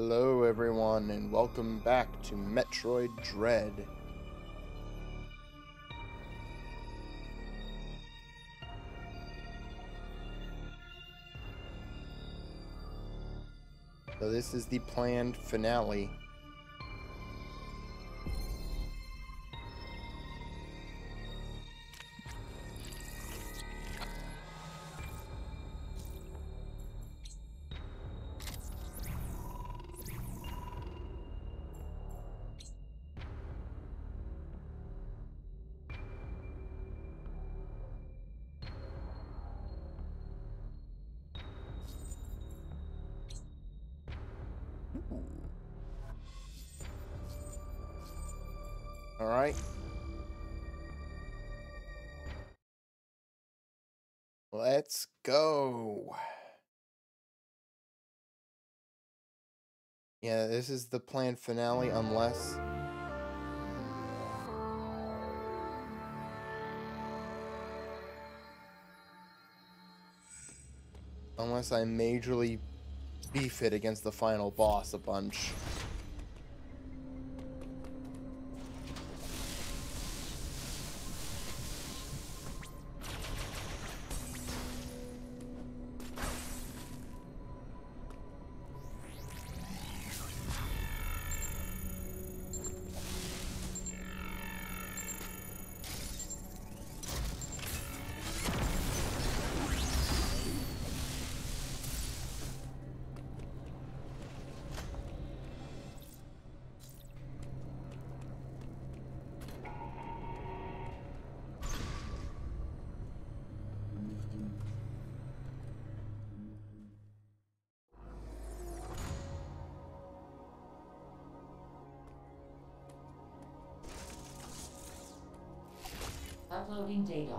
Hello everyone and welcome back to Metroid Dread. So this is the planned finale. Alright. Let's go. Yeah, this is the planned finale unless I majorly beef it against the final boss a bunch. Uploading data.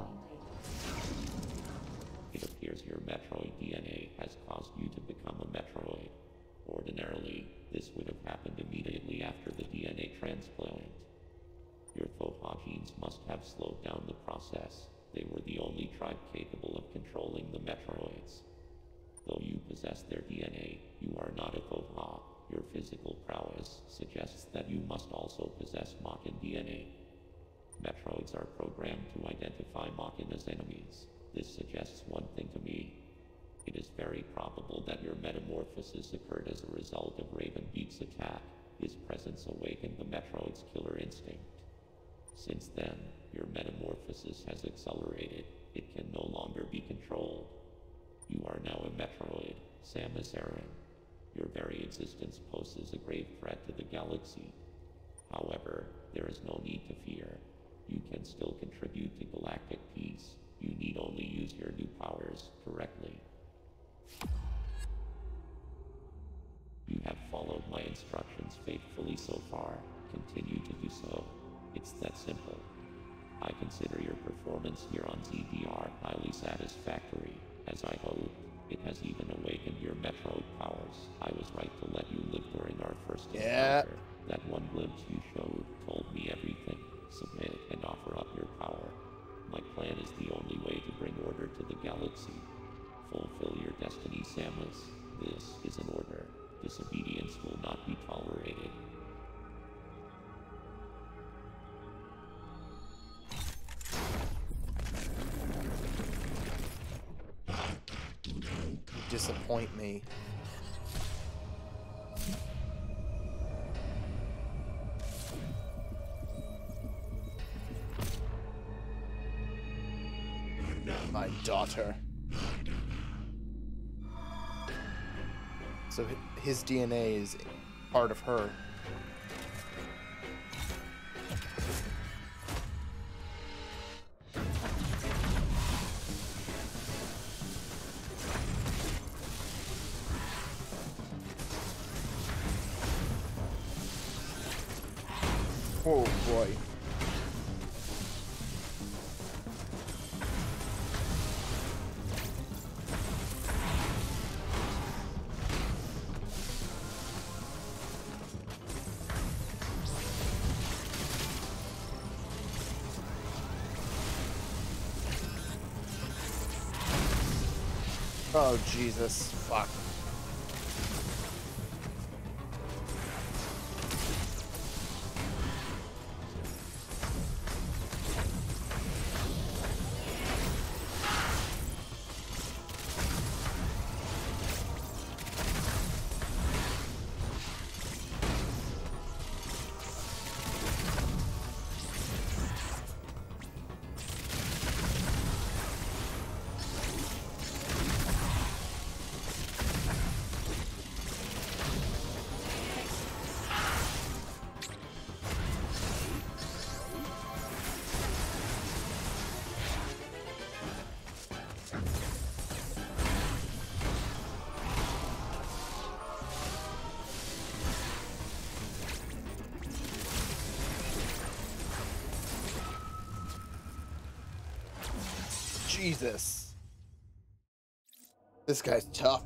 It appears your Metroid DNA has caused you to become a Metroid. Ordinarily, this would have happened immediately after the DNA transplant. Your Foha genes must have slowed down the process. They were the only tribe capable of controlling the Metroids. Though you possess their DNA, you are not a Foha. Your physical prowess suggests that you must also possess Machina DNA. Metroids are programmed to identify Machina as enemies. This suggests one thing to me. It is very probable that your metamorphosis occurred as a result of Ravenbeak's attack. His presence awakened the Metroid's killer instinct. Since then, your metamorphosis has accelerated. It can no longer be controlled. You are now a Metroid, Samus Aran. Your very existence poses a grave threat to the galaxy. However, there is no need to fear. You can still contribute to galactic peace. You need only use your new powers correctly. You have followed my instructions faithfully so far. Continue to do so. It's that simple. I consider your performance here on ZDR highly satisfactory. As I hoped, it has even awakened your Metroid powers. I was right to let you live during our first encounter. That one glimpse you showed told me everything. Submit and offer up your power. My plan is the only way to bring order to the galaxy. Fulfill your destiny, Samus. This is an order. Disobedience will not be tolerated. You disappoint me. My daughter. So his DNA is part of her. Oh boy. Oh, Jesus. Fuck. Jesus. This guy's tough.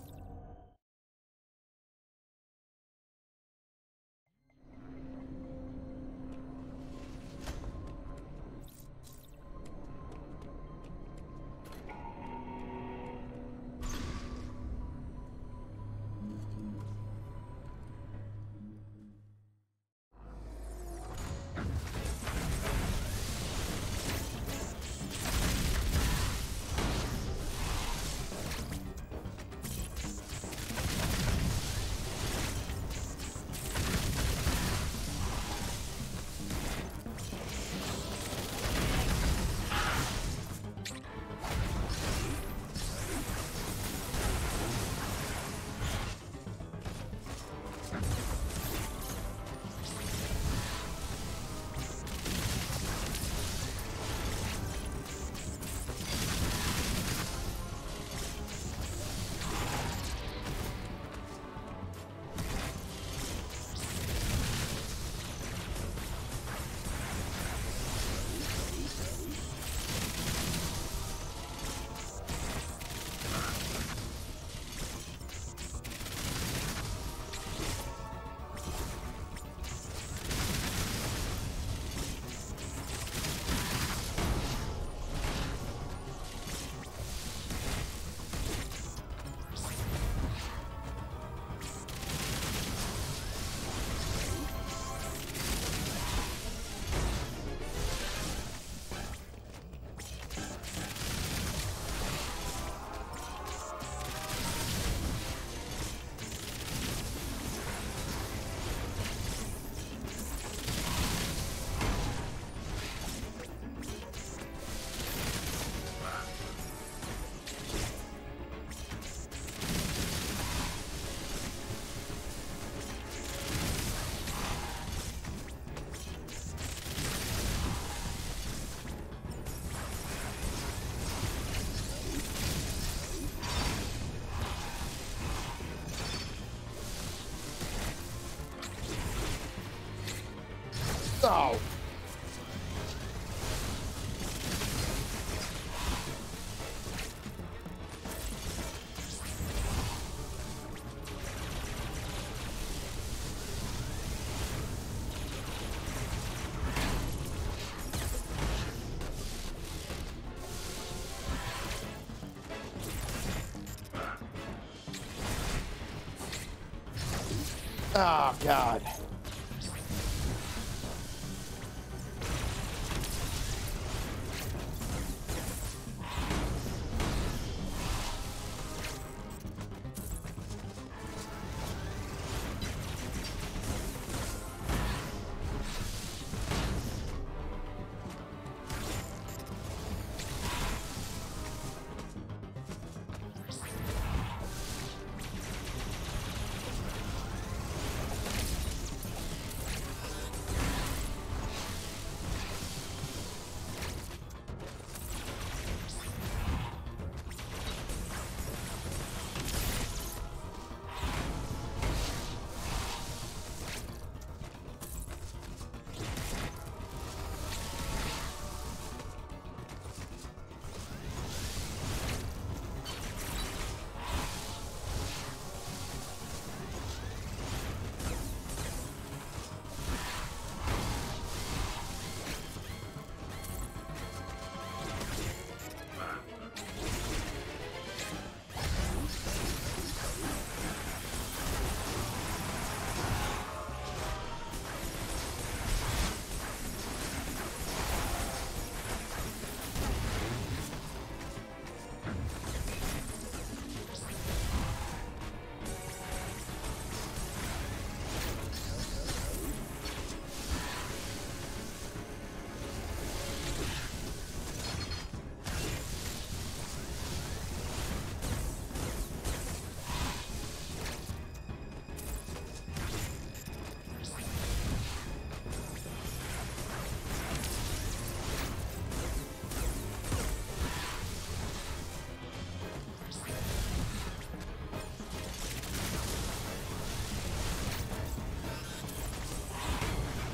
Oh. Oh, God.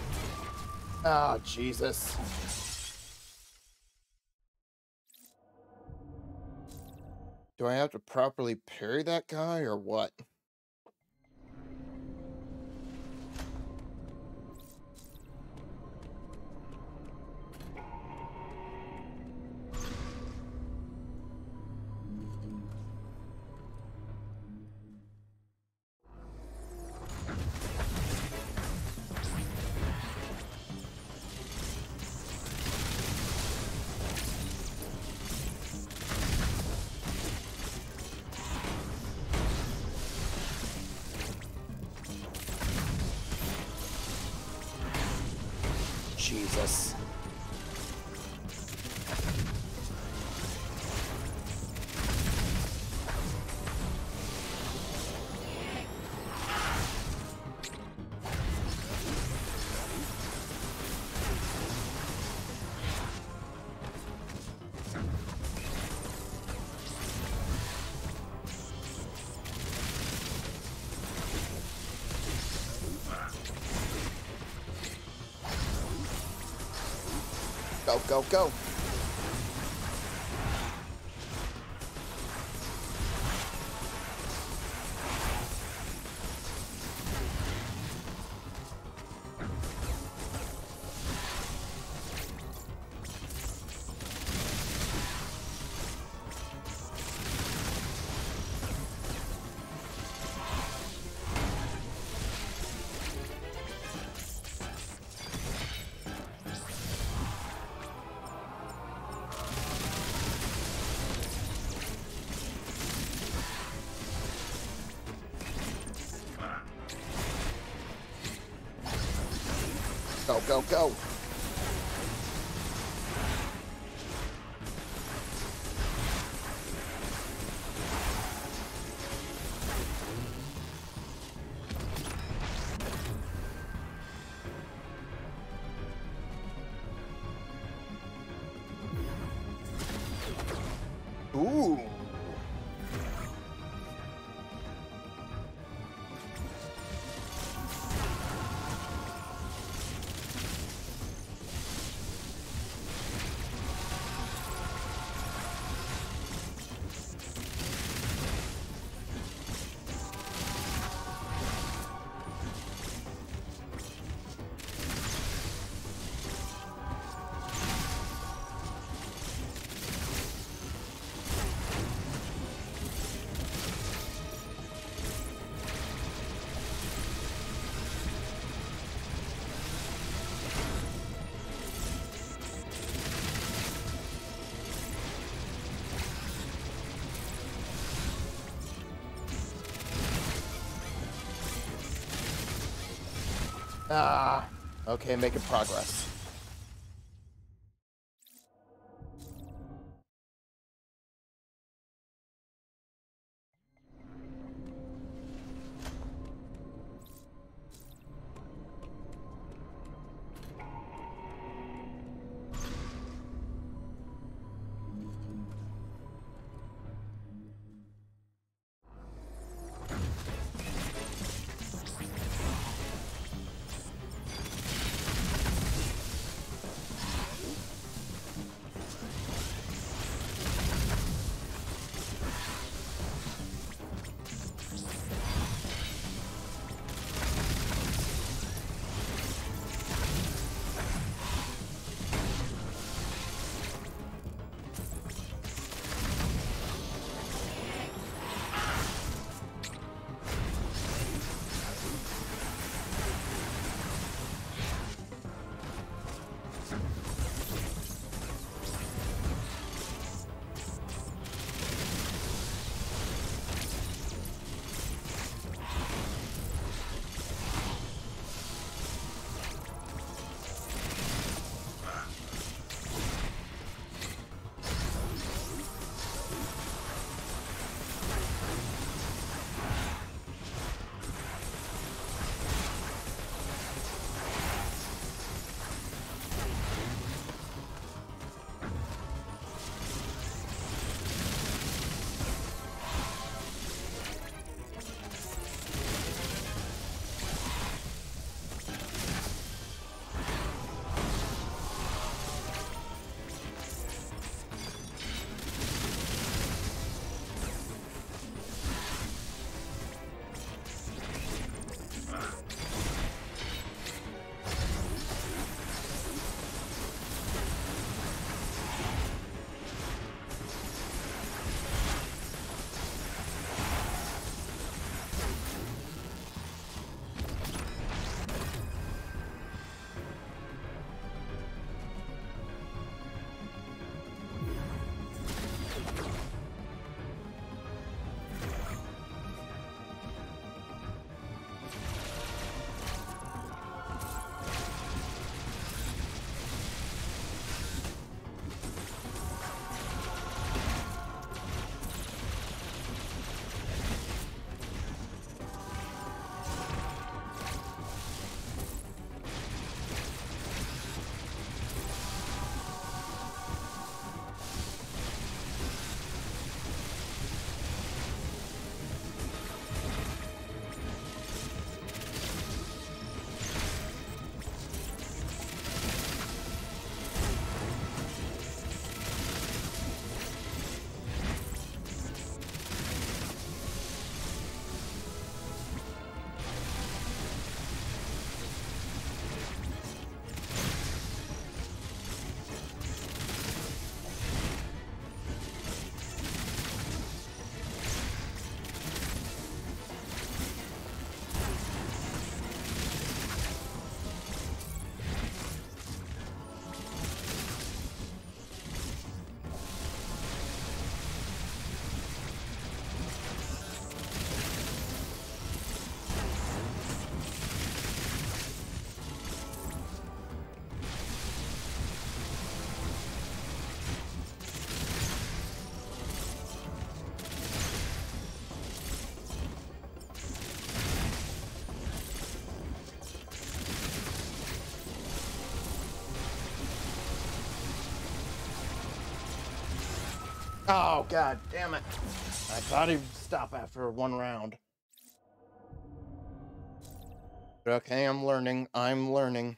Oh, Jesus. Do I have to properly parry that guy, or what? Jesus. Go, go, go. Go, go, go. Ooh. Ah. Okay, making progress. Oh, god damn it. I thought he'd stop after one round. Okay, I'm learning. I'm learning.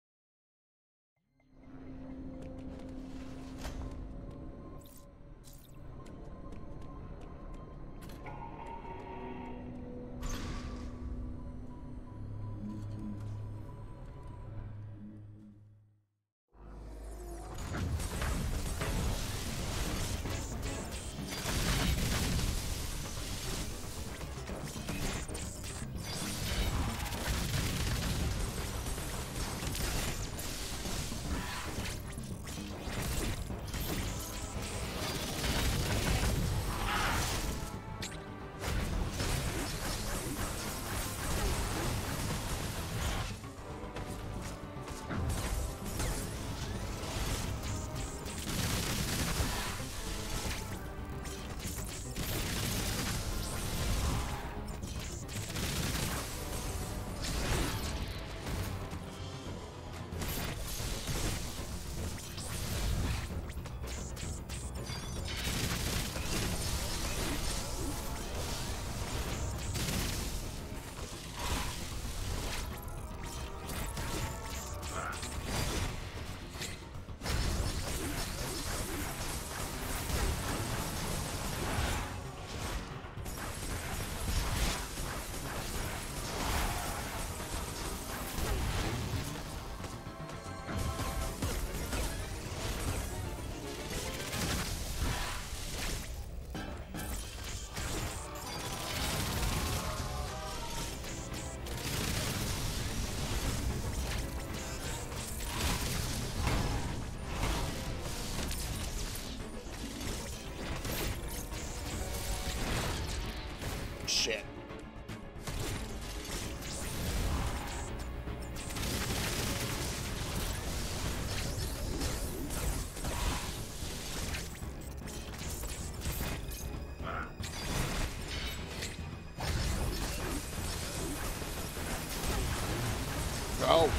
Shit. Oh.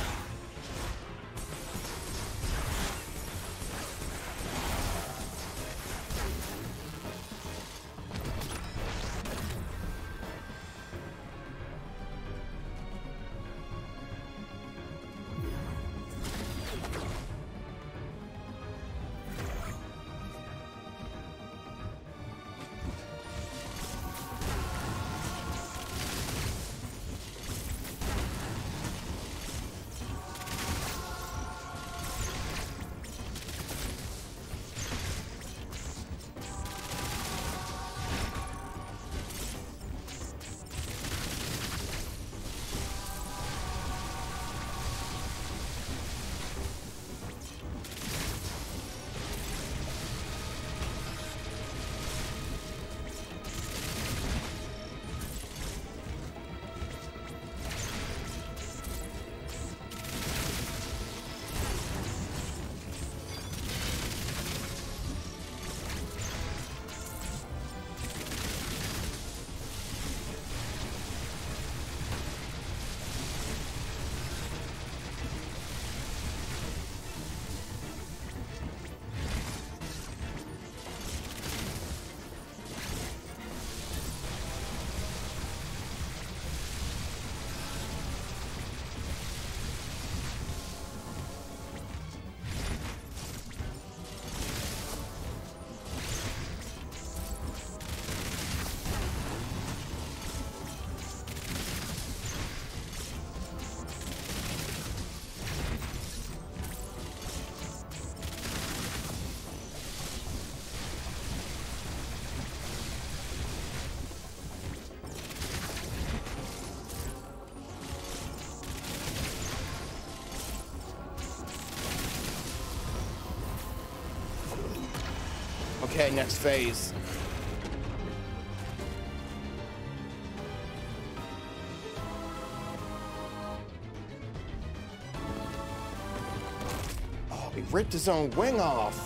Okay, next phase. Oh, he ripped his own wing off.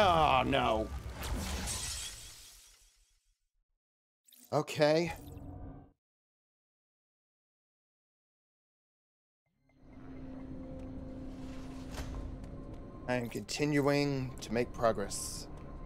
Oh, no. Okay. I am continuing to make progress.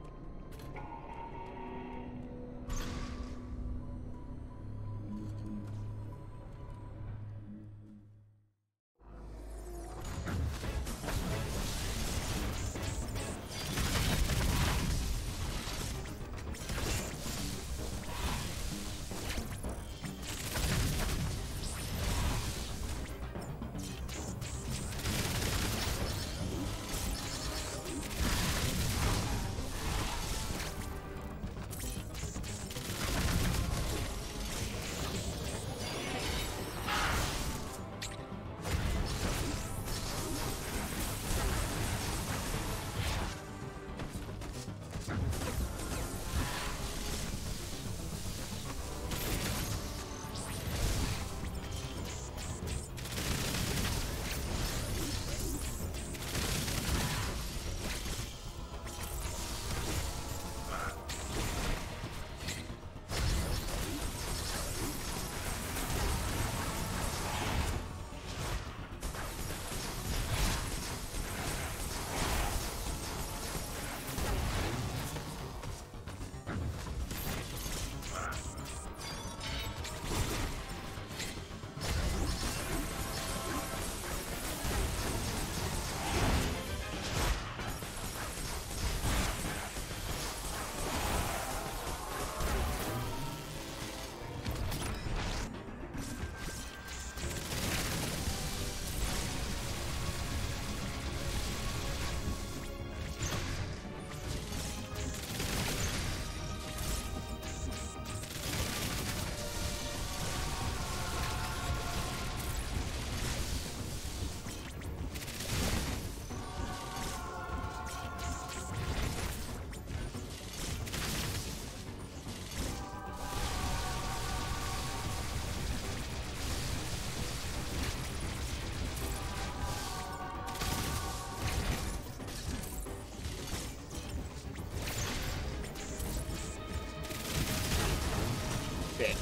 Shit.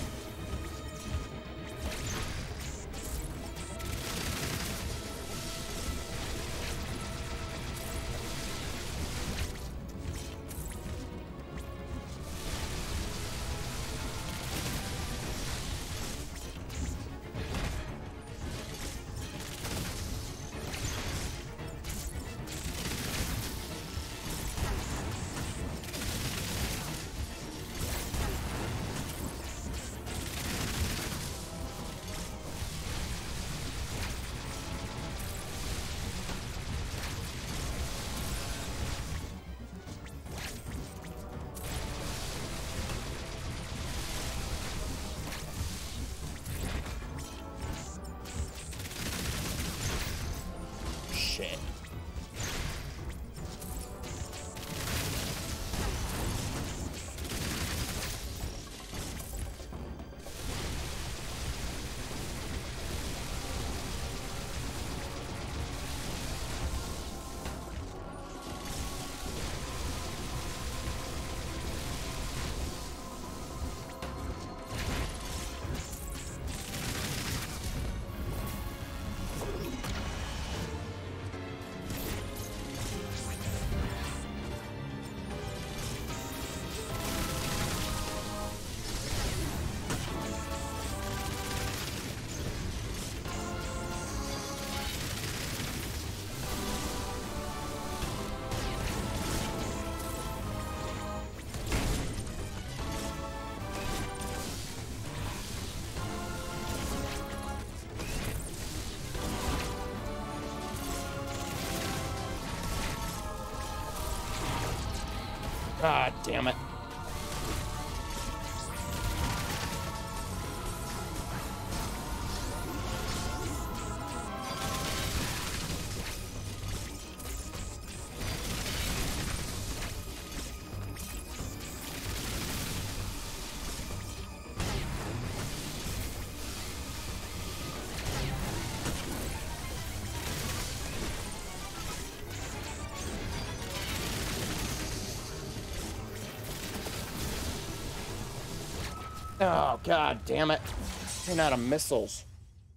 Shit. God damn it. Oh, god damn it. Ran out of missiles.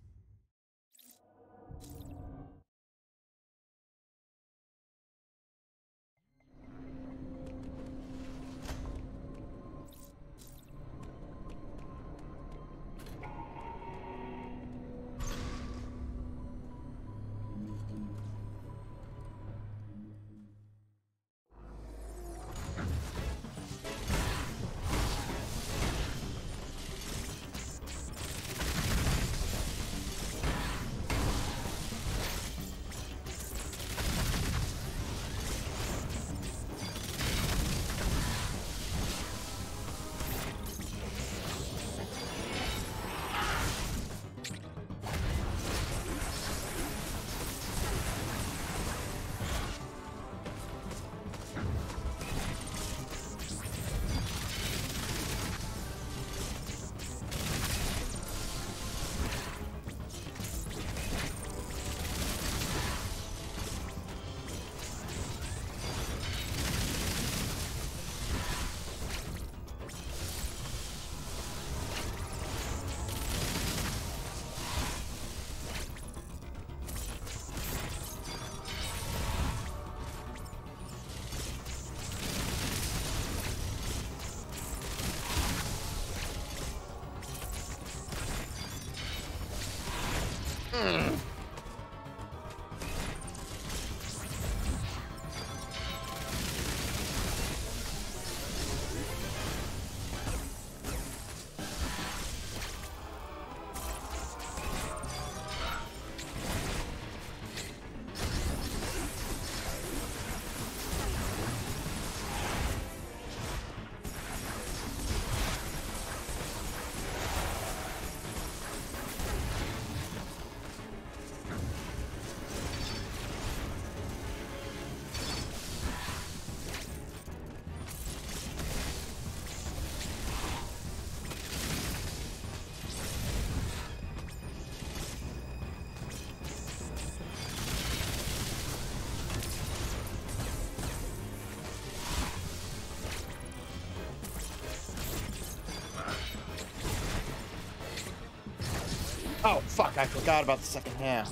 Oh, fuck, I forgot about the second half.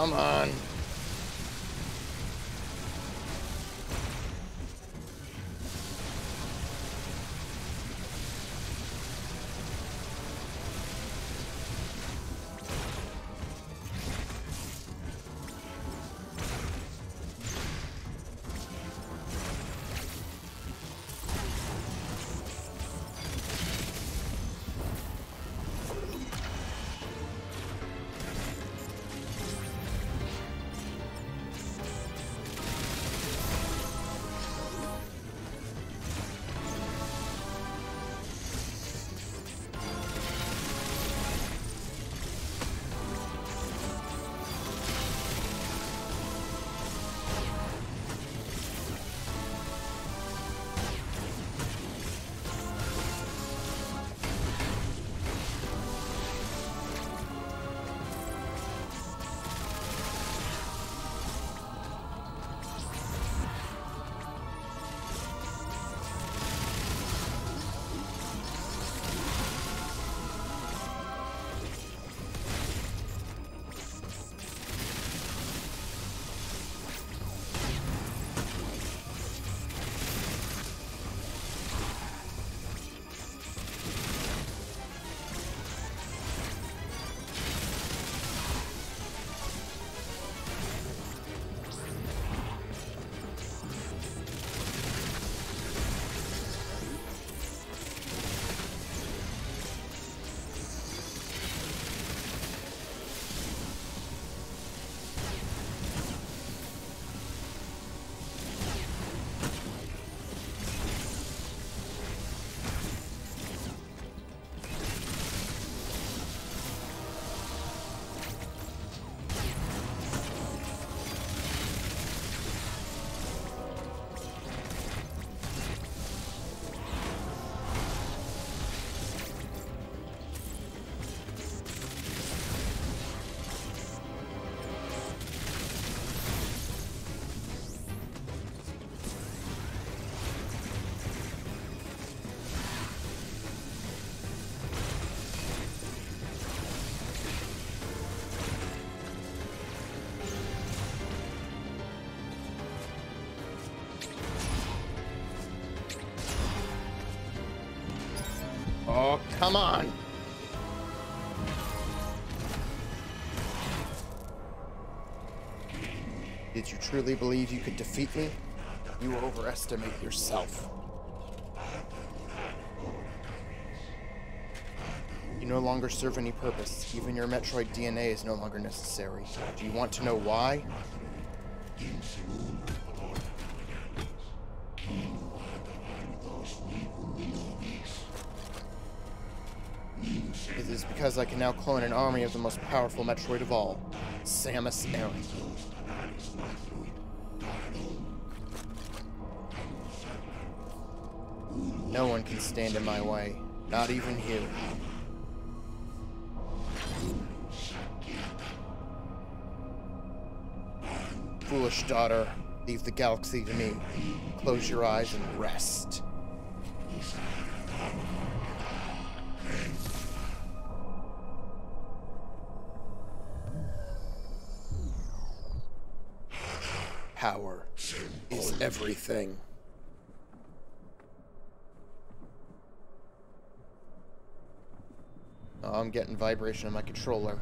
Come on. Oh, come on. Did you truly believe you could defeat me? You overestimate yourself. You no longer serve any purpose. Even your Metroid DNA is no longer necessary. Do you want to know why? It is because I can now clone an army of the most powerful Metroid of all, Samus Aran. No one can stand in my way, not even you. Foolish daughter, leave the galaxy to me. Close your eyes and rest. Power is everything. Oh, I'm getting vibration in my controller.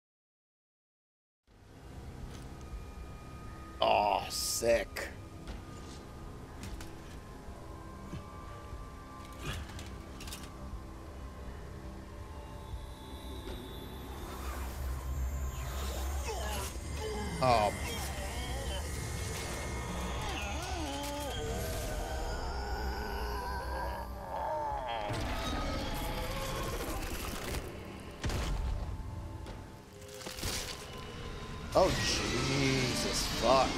Oh, sick. Oh. Oh, Jesus, fuck.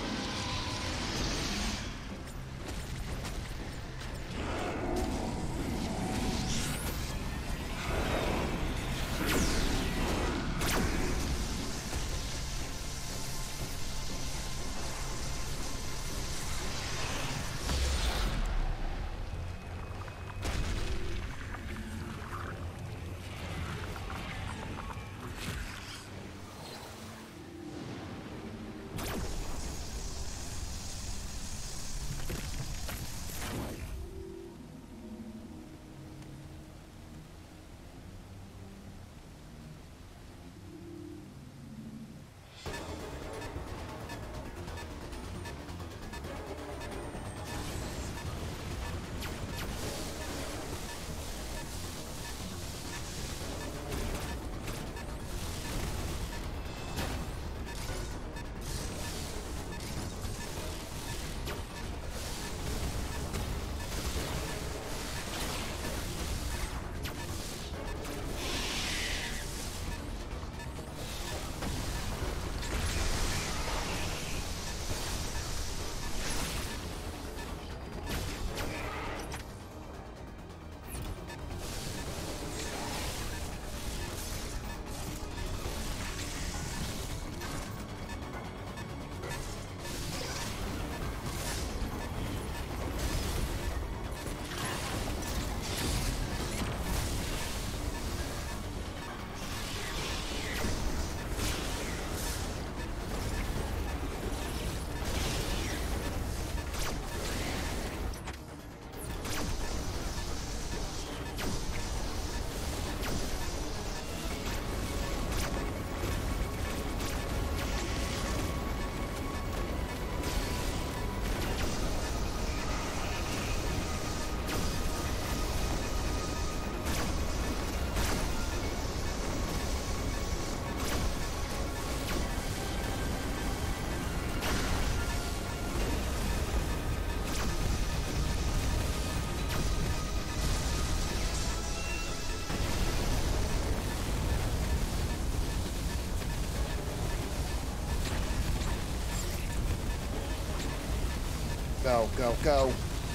Go, go, go.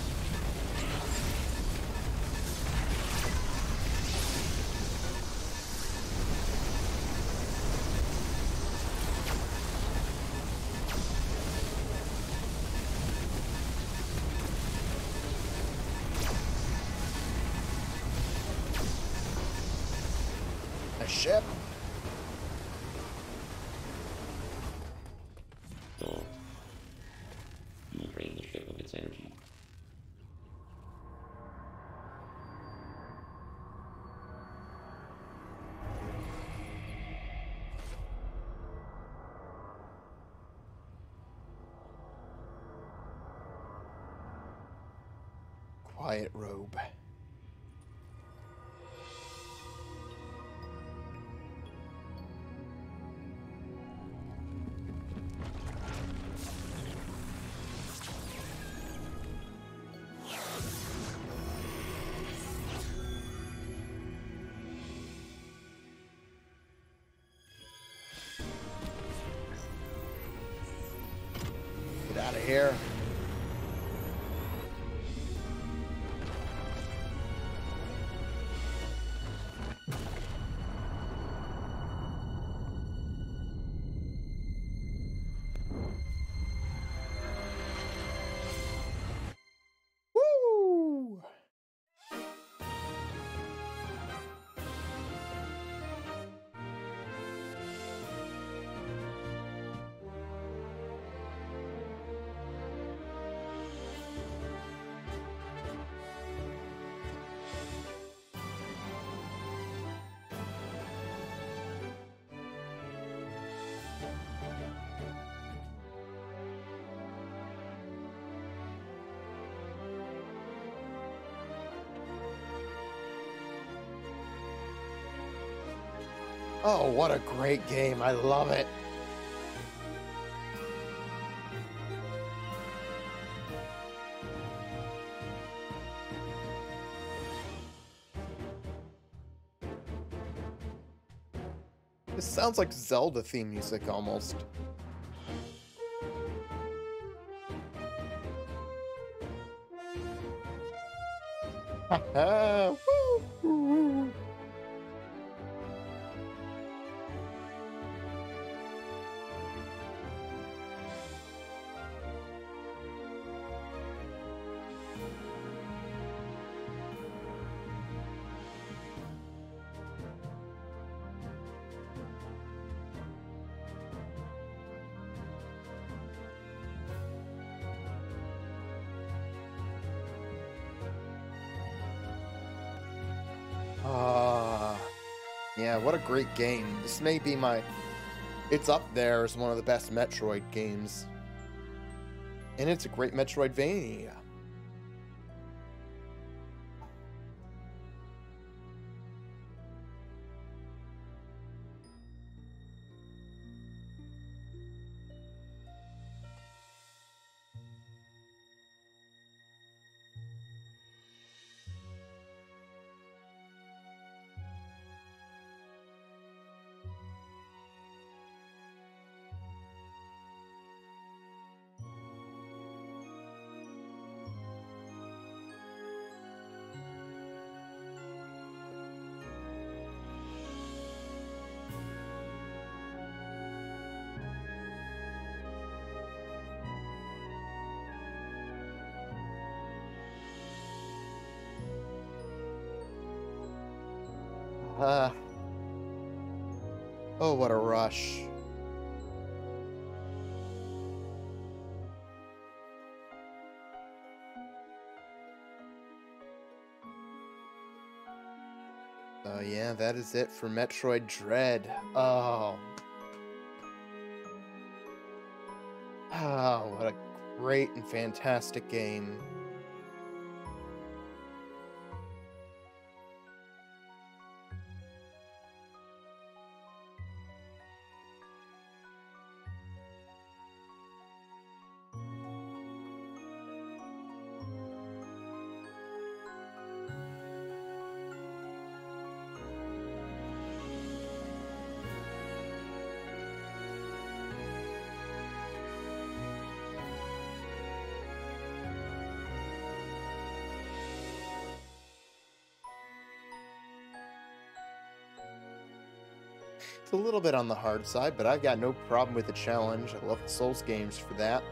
A ship? So, you will drain the ship of its energy. Quiet robe. Get out of here. Woo! Oh, what a great game. I love it. This sounds like Zelda theme music almost. Haha, woo. Yeah, what a great game. This may be my... It's up there as one of the best Metroid games. And it's a great Metroidvania. Oh, what a rush. Oh yeah, that is it for Metroid Dread. Oh. Oh, what a great and fantastic game. It's a little bit on the hard side, but I've got no problem with the challenge. I love the Souls games for that.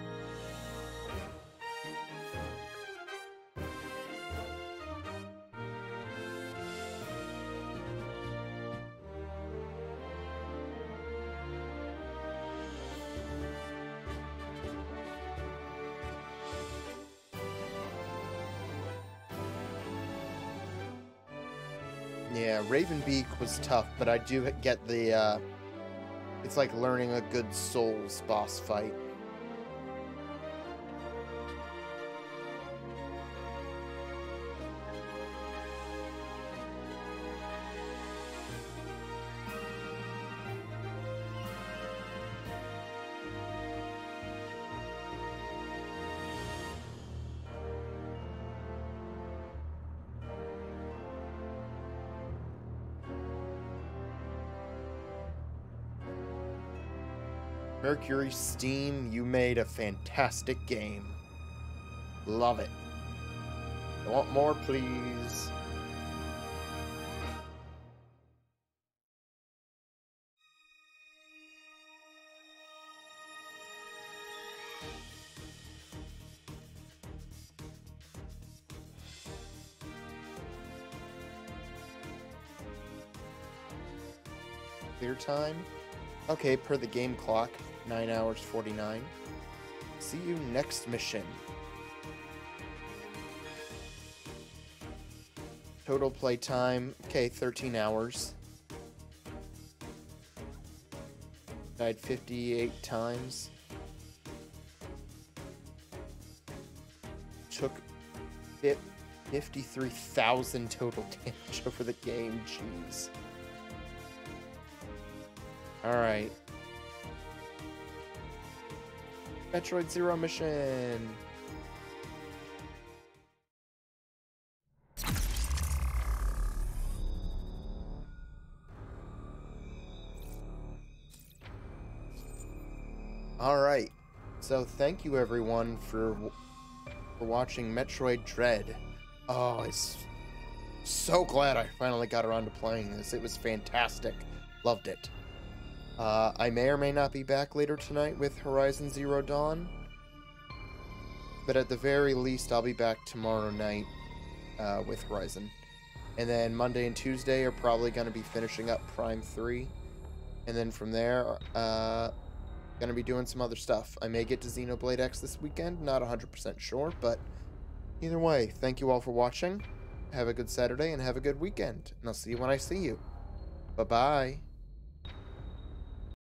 Yeah, Ravenbeak was tough, but I do get the, it's like learning a good Souls boss fight. Mercury Steam, you made a fantastic game. Love it. I want more, please. Clear time? Okay, per the game clock, 9 hours 49. See you next mission. Total play time, okay, 13 hours. Died 58 times. Took 53,000 total damage over the game, jeez. Alright. Metroid Zero mission! All right. So thank you everyone for watching Metroid Dread. Oh, it's so glad I finally got around to playing this. It was fantastic. Loved it. I may or may not be back later tonight with Horizon Zero Dawn, but at the very least I'll be back tomorrow night with Horizon. And then Monday and Tuesday are probably going to be finishing up Prime 3. And then from there, going to be doing some other stuff. I may get to Xenoblade X this weekend, not 100% sure, but either way, thank you all for watching. Have a good Saturday and have a good weekend. And I'll see you when I see you. Bye-bye.